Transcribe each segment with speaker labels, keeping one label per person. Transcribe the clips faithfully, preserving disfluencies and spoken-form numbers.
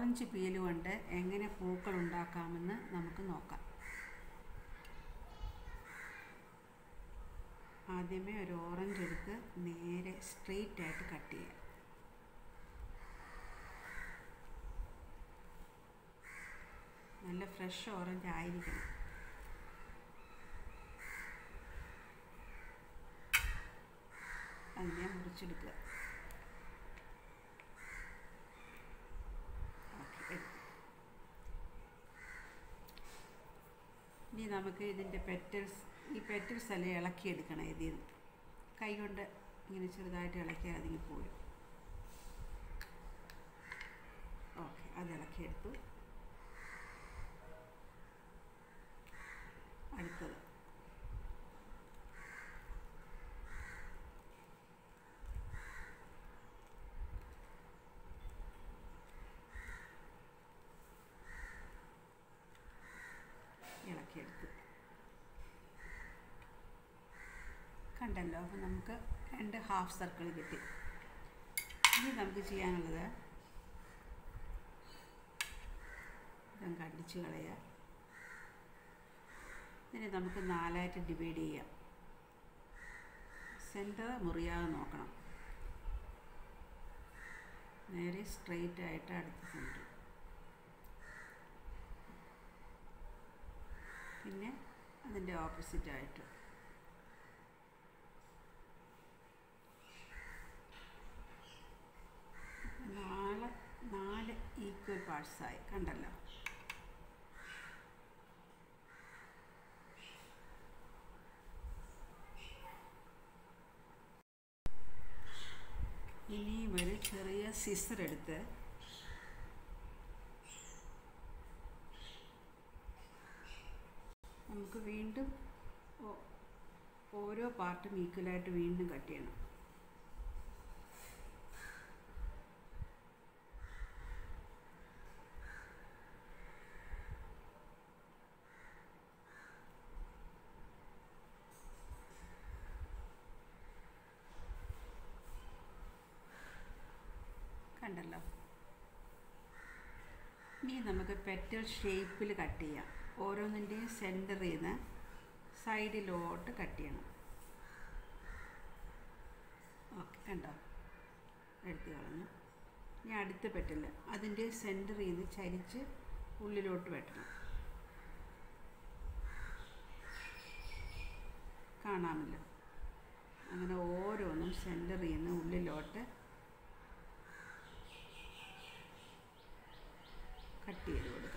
Speaker 1: Orange peel കൊണ്ട് എങ്ങനെ പൂക്കൾ ഉണ്ടാക്കാമെന്ന് നമുക്ക് നോക്കാം. ആദ്യമേ ഒരു ഓറഞ്ച് എടുത്ത് നേരെ സ്ട്രെയിറ്റ് ആയിട്ട് കട്ട് ചെയ്യാം. നല്ല ഫ്രഷ് ഓറഞ്ച് ആയിരിക്കണം. അതിനെ മുറിച്ചെടുക്കുക. ഓക്കെ, ഇനി നമുക്ക് ഇതിൻ്റെ പെറ്റൽസ് ഈ പെറ്റൽസ് എല്ലാം ഇളക്കിയെടുക്കണം. ഇതിൽ നിന്ന് കൈ കൊണ്ട് ഇങ്ങനെ ചെറുതായിട്ട് ഇളക്കിയാൽ അതിങ്ങ് പോയി. ഓക്കെ, അത് ഇളക്കിയെടുത്തു. അടുത്തത് ഇളക്കിയെടുത്തു. കണ്ടല്ലോ, അപ്പോൾ നമുക്ക് രണ്ട് ഹാഫ് സർക്കിൾ കിട്ടി. ഇനി നമുക്ക് ചെയ്യാനുള്ളത് ഇതും കടിച്ച് കളയുക. ഇതിനെ നമുക്ക് നാലായിട്ട് ഡിവൈഡ് ചെയ്യാം. സെൻറ്റർ മുറിയാതെ നോക്കണം. നേരെ സ്ട്രെയിറ്റ് ആയിട്ട് അടുത്ത സെൻറ്റർ, പിന്നെ അതിൻ്റെ ഓപ്പോസിറ്റായിട്ട്. നാല് നാല് ഈക്വൽ പാർട്സായി. കണ്ടല്ലോ. ഇനിയും ഒരു ചെറിയ സിസർ എടുത്ത് നമുക്ക് വീണ്ടും ഓരോ പാർട്ടും ഈക്വലായിട്ട് വീണ്ടും കട്ട് ചെയ്യണം. കണ്ടല്ലോ. ഇനി നമുക്ക് പെറ്റൽ ഷേപ്പിൽ കട്ട് ചെയ്യാം. ഓരോന്നിൻ്റെയും സെൻറ്ററിൽ നിന്ന് സൈഡിലോട്ട് കട്ട് ചെയ്യണം. ഓക്കെ, കണ്ടോ, എടുത്ത് കളഞ്ഞു. ഇനി അടുത്ത പെറ്റൽ അതിൻ്റെ സെൻറ്ററിൽ നിന്ന് ചരിച്ച് ഉള്ളിലോട്ട് വെട്ടണം. കാണാമല്ലോ. അങ്ങനെ ഓരോന്നും സെൻറ്ററിൽ നിന്ന് ഉള്ളിലോട്ട് കട്ട് ചെയ്ത് കൊടുക്കണം.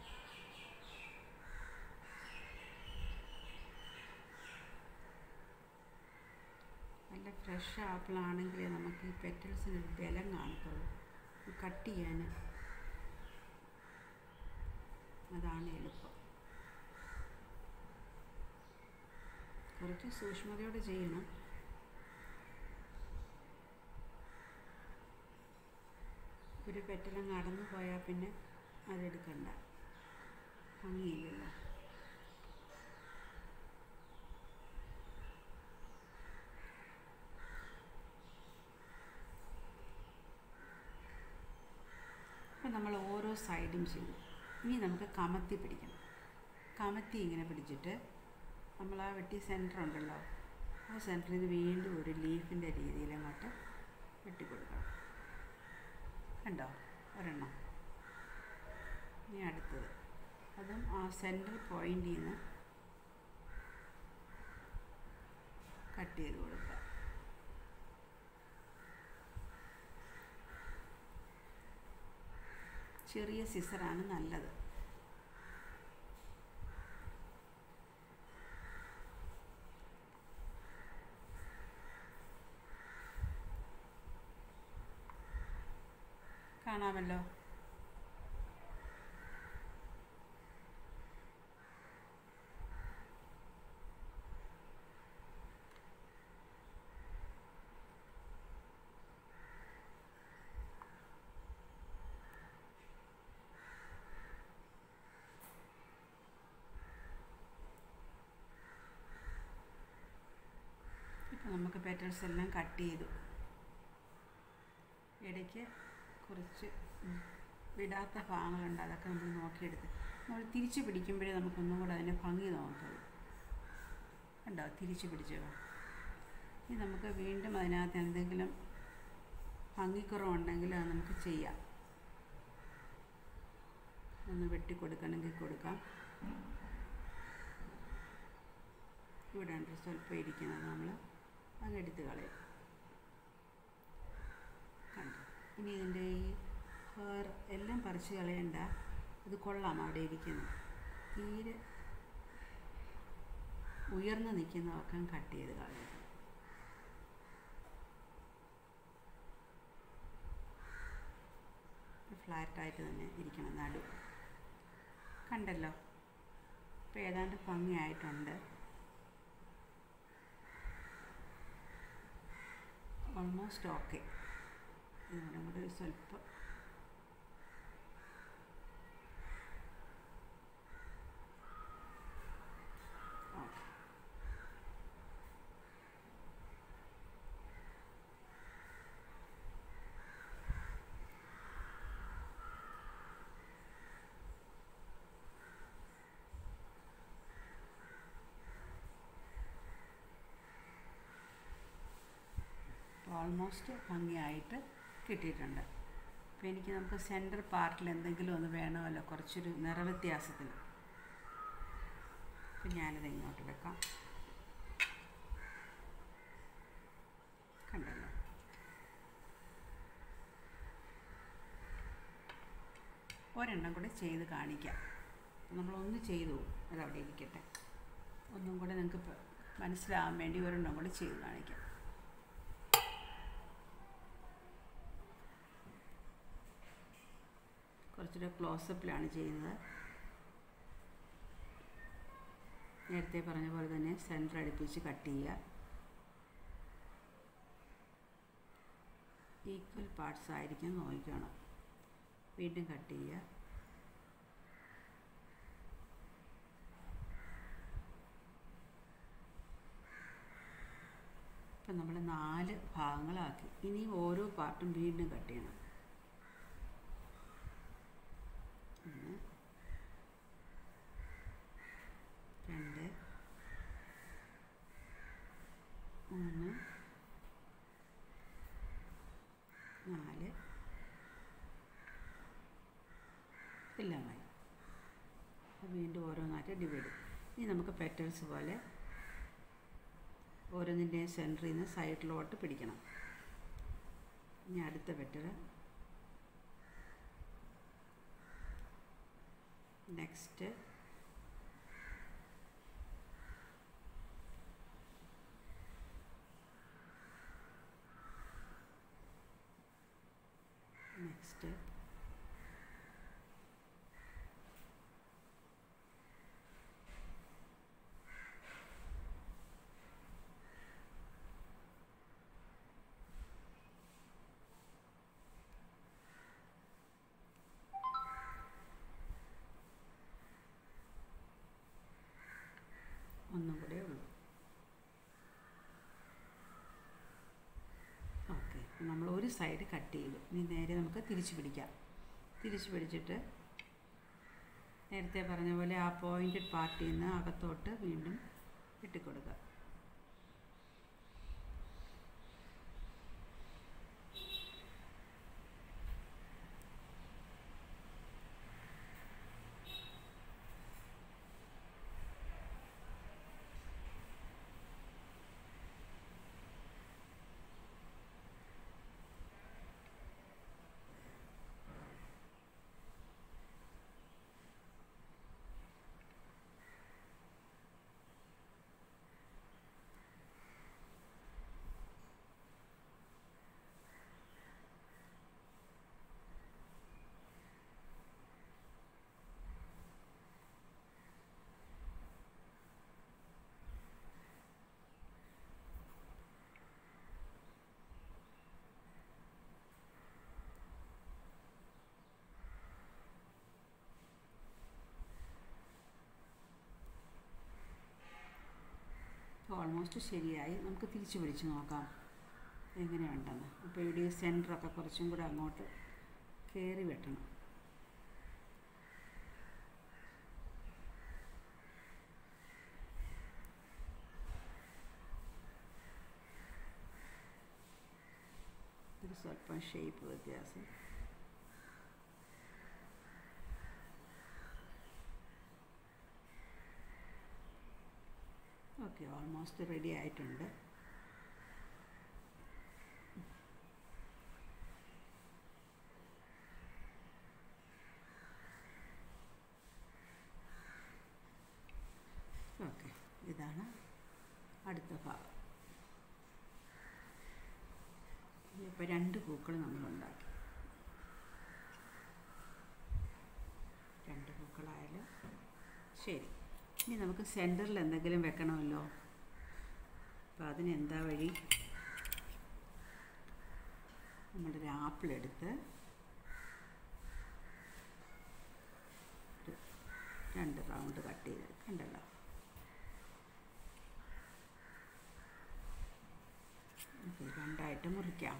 Speaker 1: നല്ല ഫ്രഷ് ആപ്പിളാണെങ്കിൽ നമുക്ക് ഈ പെറ്റൽസിന് ഒരു ബലം കാണത്തുള്ളൂ. കട്ട് ചെയ്യാൻ അതാണ് എളുപ്പം. കുറച്ച് സൂക്ഷ്മതയോടെ ചെയ്യണം. ഒരു പെറ്റലങ്ങ് അടന്നു പോയാൽ പിന്നെ അതെടുക്കണ്ട, ഭംഗിയില്ലല്ലോ. അപ്പം നമ്മൾ ഓരോ സൈഡും ചെയ്യും. ഇനി നമുക്ക് കമത്തി പിടിക്കണം. കമത്തി ഇങ്ങനെ പിടിച്ചിട്ട് നമ്മൾ ആ വെട്ടി സെൻറ്റർ ഉണ്ടല്ലോ, ആ സെൻറ്ററിൽ നിന്ന് വീണ്ടും ഒരു ലീഫിൻ്റെ രീതിയിൽ അങ്ങോട്ട് വെട്ടിക്കൊടുക്കണം. കണ്ടോ, ഒരെണ്ണം. ഇനി അടുത്തത് അതും ആ സെൻറ്റർ പോയിൻ്റിൽ നിന്ന് കട്ട് ചെയ്ത് കൊടുക്കുക. ചെറിയ സിസറാണ് നല്ലത്. കാണാമല്ലോ. നമുക്ക് പെറ്റൽസ് എല്ലാം കട്ട് ചെയ്തു. ഇടയ്ക്ക് കുറച്ച് വിടാത്ത ഭാഗങ്ങളുണ്ട്, അതൊക്കെ നമ്മൾ നോക്കിയെടുത്ത് നമ്മൾ തിരിച്ച് പിടിക്കുമ്പോഴേ നമുക്കൊന്നും കൂടെ അതിൻ്റെ ഭംഗി തോന്നത്തുള്ളൂ. കണ്ടോ, തിരിച്ച് പിടിച്ചോ. ഇനി നമുക്ക് വീണ്ടും അതിനകത്ത് എന്തെങ്കിലും ഭംഗിക്കുറവുണ്ടെങ്കിൽ അത് നമുക്ക് ചെയ്യാം. ഒന്ന് വെട്ടിക്കൊടുക്കണമെങ്കിൽ കൊടുക്കാം. ഇവിടെ ഉണ്ട് സ്വല്പം ഇരിക്കുന്നത്, നമ്മൾ അങ്ങ് എടുത്ത് കളയും. കണ്ടോ, ഇനി ഇതിൻ്റെ ഈ ഹെയർ എല്ലാം പറിച്ച് കളയണ്ട, ഇത് കൊള്ളാം അവിടെ ഇരിക്കുന്നത്. തീരെ ഉയർന്ന് നിൽക്കുന്നതൊക്കെ കട്ട് ചെയ്ത് കളയാം. ഫ്ലാറ്റായിട്ട് തന്നെ ഇരിക്കണം നടു. കണ്ടല്ലോ, ഇപ്പോൾ ഏതാണ്ട് ഭംഗിയായിട്ടുണ്ട്. Almost okay. ഇതിൻ്റെ കൂടെ ഒരു സ്വല്പം ഓക്കെ. ഓൾമോസ്റ്റ് ഭംഗിയായിട്ട് കിട്ടിയിട്ടുണ്ട്. അപ്പോൾ എനിക്ക് നമുക്ക് സെൻറ്റർ പാർട്ടിൽ എന്തെങ്കിലും ഒന്ന് വേണമല്ലോ, കുറച്ചൊരു നിറവ്യത്യാസത്തിന്. അപ്പം ഞാനിത് ഇങ്ങോട്ട് വെക്കാം. കണ്ടല്ലോ, ഒരെണ്ണം കൂടെ ചെയ്ത് കാണിക്കാം. നമ്മളൊന്ന് ചെയ്തു, അതവിടെ ഇരിക്കട്ടെ. ഒന്നും കൂടെ നിങ്ങൾക്ക് മനസ്സിലാകാൻ വേണ്ടി ഒരെണ്ണം കൂടെ ചെയ്ത് കാണിക്കാം. കുറച്ചുകൂടെ ക്ലോസപ്പിലാണ് ചെയ്യുന്നത്. നേരത്തെ പറഞ്ഞ പോലെ തന്നെ സെൻറ്റർ അടുപ്പിച്ച് കട്ട് ചെയ്യുക. ഈക്വൽ പാർട്സ് ആയിരിക്കും നോക്കണം. വീണ്ടും കട്ട് ചെയ്യുക. ഇപ്പം നമ്മൾ നാല് ഭാഗങ്ങളാക്കി. ഇനി ഓരോ പാർട്ടും വീണ്ടും കട്ട് ചെയ്യണം. ഒന്ന്, രണ്ട്, മൂന്ന്, നാല്, എല്ലാമായി. വീണ്ടും ഓരോന്നായിട്ട് ഡിവൈഡ്. ഇനി നമുക്ക് പെറ്റൽസ് പോലെ ഓരോന്നിൻ്റെയും സെൻറ്ററിൽ നിന്ന് സൈഡിലോട്ട് പിടിക്കണം. ഇനി അടുത്ത പെറ്റൽ, നെക്സ്റ്റ്, നെക്സ്റ്റ്, ഒന്നും കൂടെ ഉള്ളൂ. ഓക്കെ, നമ്മൾ ഒരു സൈഡ് കട്ട് ചെയ്തു. ഇനി നേരെ നമുക്ക് തിരിച്ച് പിടിക്കാം. തിരിച്ച് പിടിച്ചിട്ട് നേരത്തെ പറഞ്ഞ പോലെ ആ പോയിൻറ്റഡ് പാർട്ടിൽ നിന്ന് അകത്തോട്ട് വീണ്ടും ഇട്ടിക്കൊടുക്കുക. ഓൾമോസ്റ്റ് ശരിയായി. നമുക്ക് തിരിച്ച് പിടിച്ച് നോക്കാം എങ്ങനെയുണ്ടെന്ന്. അപ്പോൾ ഇവിടെ സെൻറ്ററൊക്കെ കുറച്ചും കൂടെ അങ്ങോട്ട് കയറി വെട്ടണം. സ്വല്പം ഷേപ്പ് വ്യത്യാസം. ഓക്കെ, ഓൾമോസ്റ്റ് റെഡി ആയിട്ടുണ്ട്. ഓക്കെ, ഇതാണ് അടുത്ത ഭാഗം. ഇപ്പോൾ രണ്ട് പൂക്കൾ നമ്മളുണ്ടാക്കി. രണ്ട് പൂക്കളായാലും ശരി. ഇനി നമുക്ക് സെൻറ്ററിൽ എന്തെങ്കിലും വെക്കണമല്ലോ. അപ്പോൾ അതിന് എന്താ വഴി? നമ്മളൊരു ആപ്പിൾ എടുത്ത് രണ്ട് റൗണ്ട് കട്ട് ചെയ്ത് കണ്ടല്ലോ. രണ്ടായിട്ട് മുറിക്കാം.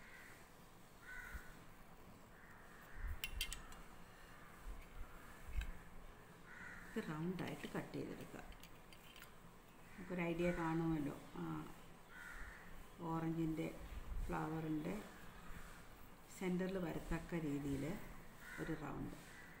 Speaker 1: ഇത് റൗണ്ടായിട്ട് കട്ട് ചെയ്തെടുക്കുക. നമുക്കൊരു ഐഡിയ കാണുമല്ലോ. ഓറഞ്ചിൻ്റെ ഫ്ലവറിൻ്റെ സെൻറ്ററിൽ വരത്തക്ക രീതിയിൽ ഒരു റൗണ്ട്.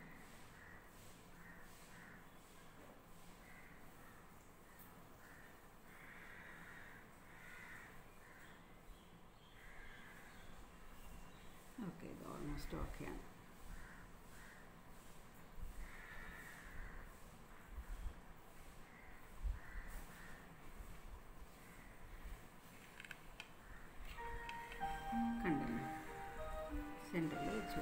Speaker 1: ഓക്കെ, ഇത് ഓൾമോസ്റ്റ് ഓക്കെയാണ്. കണ്ടല്ലോ, സെൻറ്ററിൽ വെച്ചു.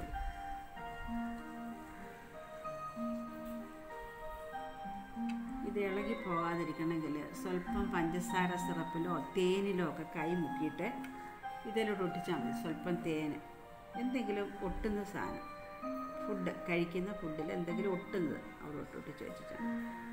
Speaker 1: ഇത് ഇളകി പോകാതിരിക്കണമെങ്കിൽ സ്വല്പം പഞ്ചസാര സിറപ്പിലോ തേനിലോ ഒക്കെ കൈ മുക്കിയിട്ട് ഇതിലോട്ട് ഒട്ടിച്ചാൽ മതി. സ്വല്പം തേന്, എന്തെങ്കിലും ഒട്ടുന്ന സാധനം, ഫുഡ് കഴിക്കുന്ന ഫുഡിൽ എന്തെങ്കിലും ഒട്ടുന്നത് അവിടോട്ട് ഒട്ടിച്ച് വെച്ചിട്ടാണ്.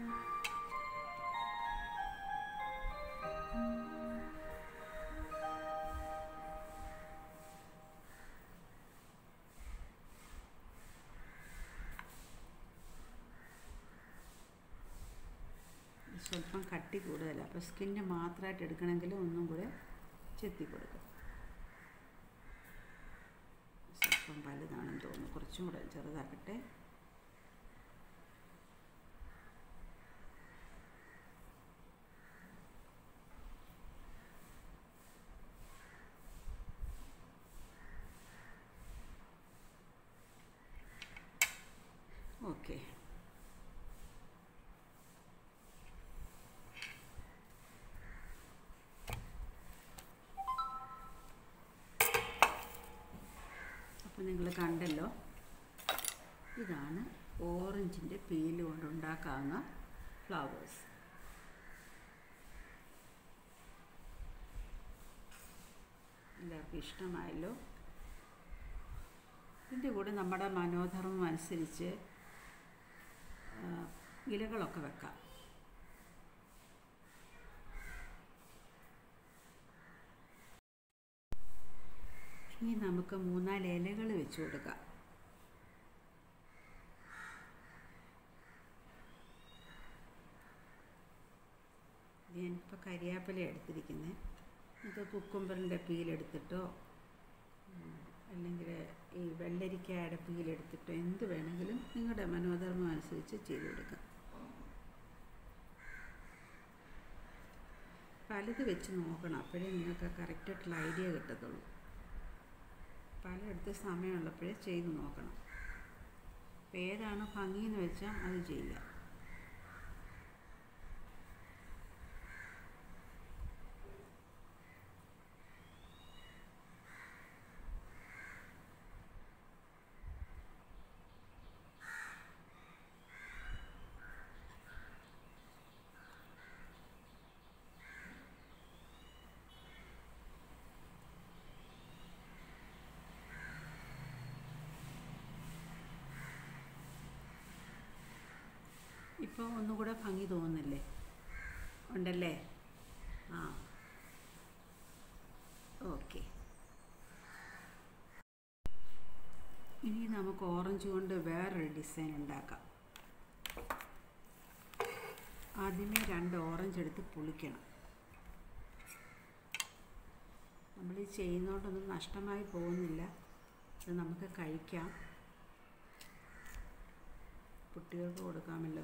Speaker 1: സ്വല്പം കട്ടി കൂടുതലാണ്. അപ്പോൾ സ്കിന്ന് മാത്രമായിട്ട് എടുക്കണമെങ്കിൽ ഒന്നും കൂടെ ചെത്തി കൊടുക്കും. സ്വല്പം വലുതാണെന്ന് തോന്നുന്നു, കുറച്ചും കൂടെ ചെറുതാക്കട്ടെ. ഓക്കെ, അപ്പോൾ നിങ്ങൾ കണ്ടല്ലോ, ഇതാണ് ഓറഞ്ചിൻ്റെ പീല് കൊണ്ടുണ്ടാക്കാവുന്ന ഫ്ലവേഴ്സ്. എല്ലാവർക്കും ഇഷ്ടമായല്ലോ. ഇതിൻ്റെ കൂടെ നമ്മുടെ മനോധർമ്മം അനുസരിച്ച് ഇലകളൊക്കെ വെക്കാം. ഇനി നമുക്ക് മൂന്നാല് ഇലകൾ വെച്ച് കൊടുക്കാം. ഞാനിപ്പോൾ കരിയാപ്പില എടുത്തിരിക്കുന്നത്. നിങ്ങൾക്ക് കുക്കുംബറിൻ്റെ പീലെടുത്തിട്ടോ അല്ലെങ്കിൽ ഈ വെള്ളരിക്കയുടെ പീലെടുത്തിട്ടോ എന്ത് വേണമെങ്കിലും നിങ്ങളുടെ മനോധർമ്മം അനുസരിച്ച് ചെയ്ത് കൊടുക്കാം. പലത് വെച്ച് നോക്കണം, അപ്പോഴേ നിങ്ങൾക്ക് കറക്റ്റായിട്ടുള്ള ഐഡിയ കിട്ടത്തുള്ളൂ. പലയിടത്ത് സമയമുള്ളപ്പോഴേ ചെയ്ത് നോക്കണം. അപ്പോൾ ഏതാണോ ഭംഗിയെന്ന് വെച്ചാൽ അത് ചെയ്യുക. ഇപ്പോൾ ഒന്നുകൂടെ ഭംഗി തോന്നുന്നില്ലേ? ഉണ്ടല്ലേ? ആ, ഓക്കെ. ഇനി നമുക്ക് ഓറഞ്ച് കൊണ്ട് വേറൊരു ഡിസൈൻ ഉണ്ടാക്കാം. ആദ്യമേ രണ്ട് ഓറഞ്ച് എടുത്ത് പൊളിക്കണം. നമ്മൾ ഈ ചെയ്യുന്നതുകൊണ്ടൊന്നും നഷ്ടമായി പോകുന്നില്ല. അത് നമുക്ക് കഴിക്കാം, കുട്ടികൾക്ക് കൊടുക്കാമല്ലോ.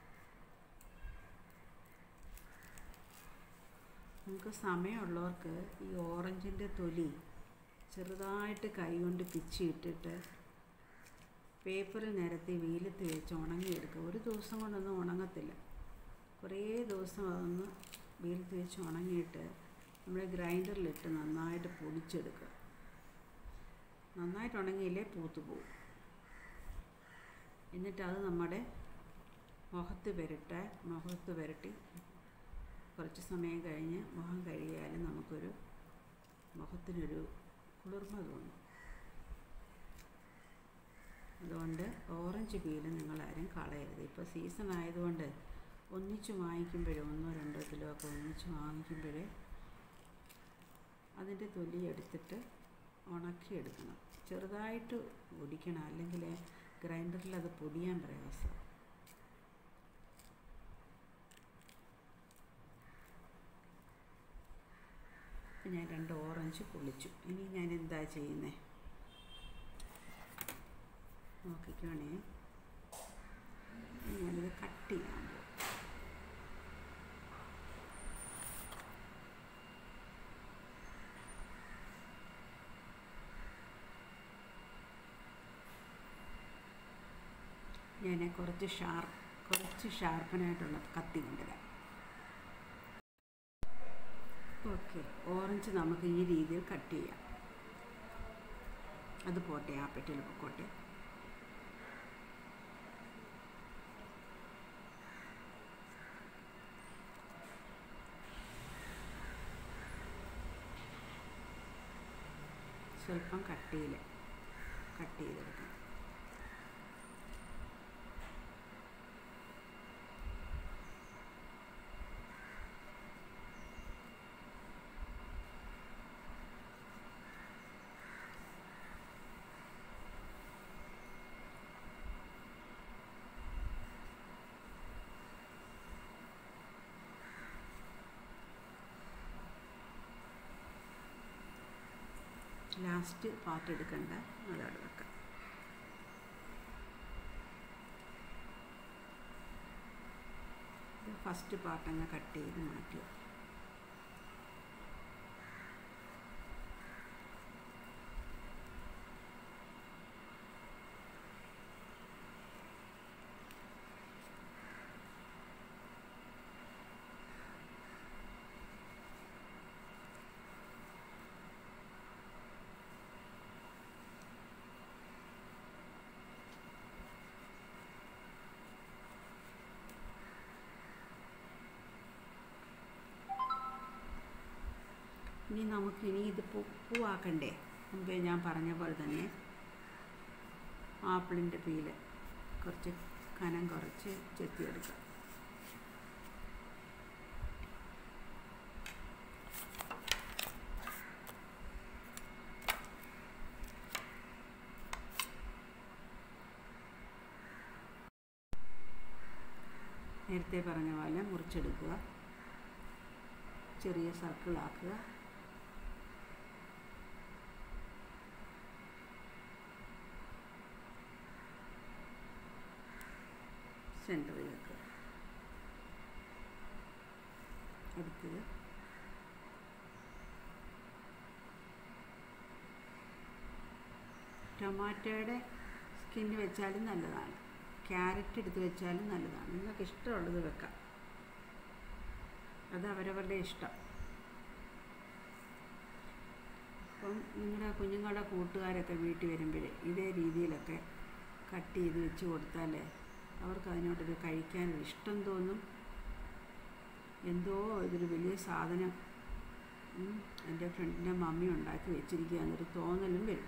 Speaker 1: നമുക്ക് സമയമുള്ളവർക്ക് ഈ ഓറഞ്ചിൻ്റെ തൊലി ചെറുതായിട്ട് കൈകൊണ്ട് പിച്ചിയിട്ടിട്ട് പേപ്പറിൽ നിരത്തി വെയിലത്ത് വെച്ച് ഉണങ്ങിയെടുക്കുക. ഒരു ദിവസം കൊണ്ടൊന്നും ഉണങ്ങത്തില്ല, കുറേ ദിവസം അതൊന്ന് വെയിലത്ത് വെച്ച് ഉണങ്ങിയിട്ട് നമ്മൾ ഗ്രൈൻഡറിലിട്ട് നന്നായിട്ട് പൊടിച്ചെടുക്കുക. നന്നായിട്ട് ഉണങ്ങിയില്ലേ പൂത്ത് പോകും. എന്നിട്ട് അത് നമ്മുടെ മുഖത്ത് പുരട്ട മുഖത്ത് പുരട്ടി കുറച്ച് സമയം കഴിഞ്ഞ് മുഖം കഴുകിയാലും നമുക്കൊരു മുഖത്തിനൊരു കുളിർമ തോന്നും. അതുകൊണ്ട് ഓറഞ്ച് പീല് നിങ്ങളാരും കളയരുത്. ഇപ്പോൾ സീസൺ ആയതുകൊണ്ട് ഒന്നിച്ച് വാങ്ങിക്കുമ്പോഴേ ഒന്നോ രണ്ടോ കിലോ ഒക്കെ ഒന്നിച്ച് വാങ്ങിക്കുമ്പോഴേ അതിൻ്റെ തൊലി എടുത്തിട്ട് ഉണക്കിയെടുക്കണം. ചെറുതായിട്ട് പൊടിക്കണം, അല്ലെങ്കിൽ ഗ്രൈൻഡറിൽ അത് പൊടിയാൻ പ്രയാസം. ഞാൻ രണ്ട് ഓറഞ്ച് പൊളിച്ചു. ഇനി ഞാൻ എന്താ ചെയ്യുന്നത് നോക്കിക്കോണേ. ഞാനിത് കട്ട് ചെയ്യാൻ പോകും. ഞാൻ കുറച്ച് ഷാർപ്പ് കുറച്ച് ഷാർപ്പനായിട്ടുള്ള കത്തി കൊണ്ടുവരാം. ഓക്കെ, ഓറഞ്ച് നമുക്ക് ഈ രീതിയിൽ കട്ട് ചെയ്യാം. അത് പോട്ടെ, ആ പെട്ടിയിൽ പൊക്കോട്ടെ. സ്വല്പം കട്ടിയിൽ കട്ട് ചെയ്തെടുക്കണം. ലാസ്റ്റ് പാർട്ട് എടുക്കണ്ട, അതവിടെ വെക്കാം. ഫസ്റ്റ് പാർട്ട് അങ്ങ് കട്ട് ചെയ്ത് മാറ്റി. ഇനി നമുക്കിനി ഇത് പൂ പൂവാക്കണ്ടേ. മുമ്പേ ഞാൻ പറഞ്ഞ പോലെ തന്നെ ആപ്പിളിൻ്റെ പീല് കുറച്ച് കനം കുറച്ച് ചെത്തിയെടുക്കാം. നേരത്തെ പറഞ്ഞ പോലെ മുറിച്ചെടുക്കുക, ചെറിയ സർക്കിളാക്കുക. സെൻറ്ററിൽ വെക്കുക. അടുത്തത് ടൊമാറ്റോയുടെ സ്കിന്ന് വെച്ചാലും നല്ലതാണ്, ക്യാരറ്റ് എടുത്ത് വെച്ചാലും നല്ലതാണ്. നിങ്ങൾക്ക് ഇഷ്ടമുള്ളത് വെക്കാം, അത് അവരവരുടെ ഇഷ്ടം. അപ്പം നിങ്ങളുടെ കുഞ്ഞുങ്ങളുടെ കൂട്ടുകാരൊക്കെ വീട്ടിൽ വരുമ്പോൾ ഇതേ രീതിയിലൊക്കെ കട്ട് ചെയ്ത് വെച്ച് കൊടുത്താൽ അവർക്ക് അതിനോടൊരു കഴിക്കാനൊരു ഇഷ്ടം തോന്നും. എന്തോ ഇതൊരു വലിയ സാധനം എൻ്റെ ഫ്രണ്ടിൻ്റെ മമ്മി ഉണ്ടാക്കി വെച്ചിരിക്കുക എന്നൊരു തോന്നലും വരും.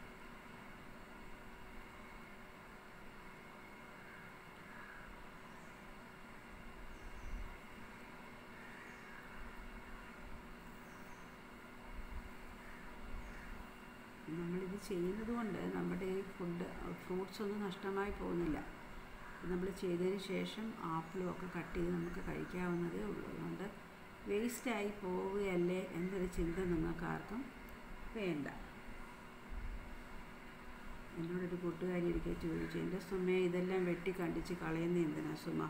Speaker 1: നമ്മളിത് ചെയ്യുന്നത് കൊണ്ട് നമ്മുടെ ഈ ഫുഡ് ഫ്രൂട്ട്സ് ഒന്നും നഷ്ടമായി പോകുന്നില്ല. നമ്മൾ ചെയ്തതിന് ശേഷം ആപ്പിളും ഒക്കെ കട്ട് ചെയ്ത് നമുക്ക് കഴിക്കാവുന്നതേ ഉള്ളൂ. അതുകൊണ്ട് വേസ്റ്റായി പോവുകയല്ലേ എന്നൊരു ചിന്ത നിങ്ങൾക്കാർക്കും വേണ്ട. എന്നോടൊരു കൂട്ടുകാരി ഒരിക്കൽ ചോദിച്ചു, എൻ്റെ സുമയെ ഇതെല്ലാം വെട്ടി കണ്ടിച്ച് കളയുന്ന എന്തിനാ സുമ?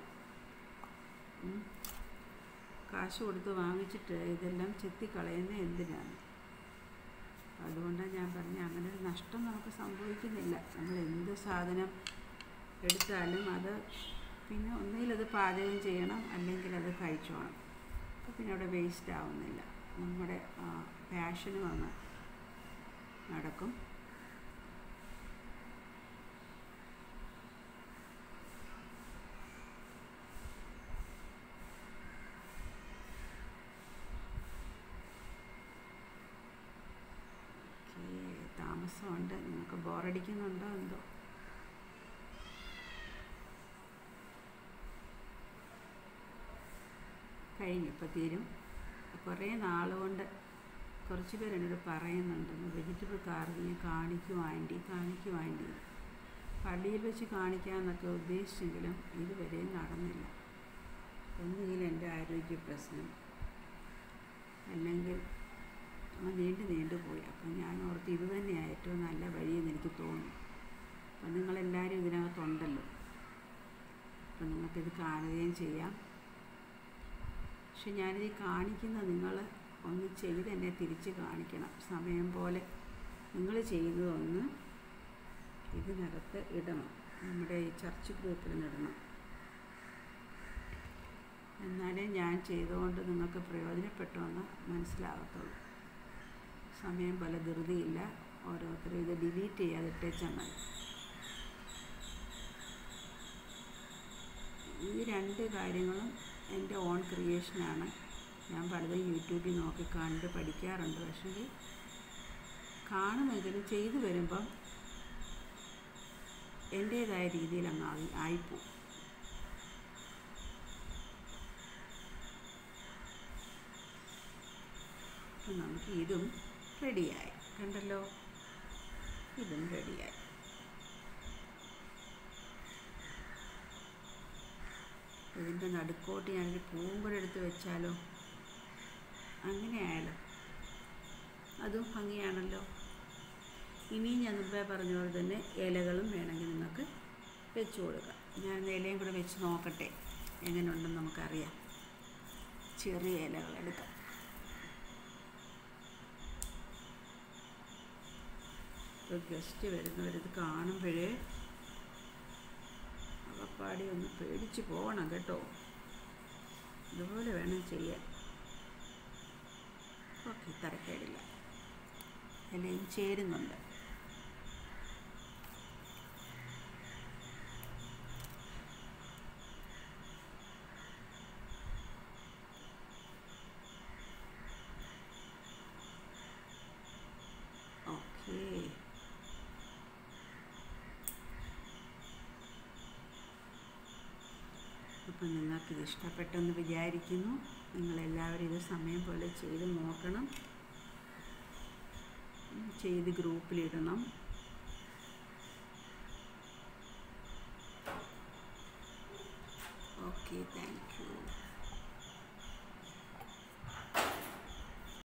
Speaker 1: കാശ് കൊടുത്ത് വാങ്ങിച്ചിട്ട് ഇതെല്ലാം ചെത്തി കളയുന്ന എന്തിനാണ്? അതുകൊണ്ടാണ് ഞാൻ പറഞ്ഞത്, അങ്ങനെ ഒരു നഷ്ടം നമുക്ക് സംഭവിക്കുന്നില്ല. നമ്മൾ എന്ത് സാധനം എടുത്താലും അത് പിന്നെ ഒന്നുകിൽ അത് പാചകം ചെയ്യണം, അല്ലെങ്കിൽ അത് കഴിച്ചോണം. അപ്പോൾ പിന്നെ അവിടെ വേസ്റ്റ് ആവുന്നില്ല. നമ്മുടെ പാഷനും അങ്ങ് നടക്കും. താമസമുണ്ട്, നിങ്ങൾക്ക് ബോറടിക്കുന്നുണ്ടോ എന്തോ? കഴിഞ്ഞു, ഇപ്പോൾ തീരും. കുറേ നാളുകൊണ്ട് കുറച്ച് പേര് എന്നോട് പറയുന്നുണ്ടെന്ന്, വെജിറ്റബിൾ കാർവിങ് കാണിക്കും ആൻറ്റി, കാണിക്കും ആൻറ്റി. പള്ളിയിൽ വെച്ച് കാണിക്കാമെന്നൊക്കെ ഉദ്ദേശിച്ചെങ്കിലും ഇതുവരെയും നടന്നില്ല. ഒന്നുകിൽ എൻ്റെ ആരോഗ്യ പ്രശ്നം, അല്ലെങ്കിൽ നീണ്ടു നീണ്ടു പോയി. അപ്പം ഞാൻ ഓർത്ത് ഇത് തന്നെയാണ് ഏറ്റവും നല്ല വഴിയെന്ന് എനിക്ക് തോന്നി. അപ്പം നിങ്ങളെല്ലാവരും ഇതിനകത്തുണ്ടല്ലോ, അപ്പം നിങ്ങൾക്കിത് കാണുകയും ചെയ്യാം. പക്ഷെ ഞാനിത് കാണിക്കുന്ന നിങ്ങൾ ഒന്ന് ചെയ്ത് എന്നെ തിരിച്ച് കാണിക്കണം. സമയം പോലെ നിങ്ങൾ ചെയ്യുന്നതൊന്ന് ഇതിനകത്ത് ഇടണം, നമ്മുടെ ഈ ചർച്ച് ഗ്രൂപ്പിൽ ഇടണം. എന്നാലേ ഞാൻ ചെയ്തുകൊണ്ട് നിങ്ങൾക്ക് പ്രയോജനപ്പെട്ടുവെന്ന് മനസ്സിലാകത്തുള്ളൂ. സമയം പോലെ ധൃതിയില്ല. ഓരോരുത്തരും ഇത് ഡിലീറ്റ് ചെയ്യാതെ ഇട്ടേച്ചാൽ മതി. ഈ രണ്ട് കാര്യങ്ങളും എൻ്റെ ഓൺ ക്രിയേഷനാണ്. ഞാൻ പലതും യൂട്യൂബിൽ നോക്കി കണ്ട് പഠിക്കാറുണ്ട്. പക്ഷേ കാണുമെങ്കിലും ചെയ്തു വരുമ്പം എൻ്റേതായ രീതിയിൽ അങ്ങ് ആയി ആയിപ്പോവും. നമുക്ക് ഇതും റെഡിയായി, കണ്ടല്ലോ, ഇതും റെഡിയായി. ഇതിൻ്റെ നടുക്കോട്ട് ഞാനൊരു പൂമ്പൊരെടുത്ത് വെച്ചാലോ? അങ്ങനെ ആയാലോ? അതും ഭംഗിയാണല്ലോ. ഇനിയും ഞാൻ മുമ്പേ പറഞ്ഞ പോലെ തന്നെ ഇലകളും വേണമെങ്കിൽ നിങ്ങൾക്ക് വെച്ച് കൊടുക്കാം. ഞാൻ ഇലയും കൂടെ വെച്ച് നോക്കട്ടെ എങ്ങനെയുണ്ടെന്ന് നമുക്കറിയാം. ചെറിയ ഇലകൾ എടുക്കാം. ഇപ്പോൾ ഗസ്റ്റ് വരുന്നവരിത് കാണുമ്പോഴേ അവപ്പാടി ഒന്ന് പേടിച്ച് പോകണം കേട്ടോ. ഇതുപോലെ വേണം ചെയ്യാൻ. ഓക്കെ, തരക്കേടില്ല, എല്ലാം ചേരുന്നുണ്ട്. ഓക്കേ, അപ്പം നിങ്ങൾക്കിത് ഇഷ്ടപ്പെട്ടെന്ന് വിചാരിക്കുന്നു. നിങ്ങളെല്ലാവരും ഇത് സമയം പോലെ ചെയ്ത് നോക്കണം, ചെയ്ത് ഗ്രൂപ്പിലിടണം. Okay, thank you.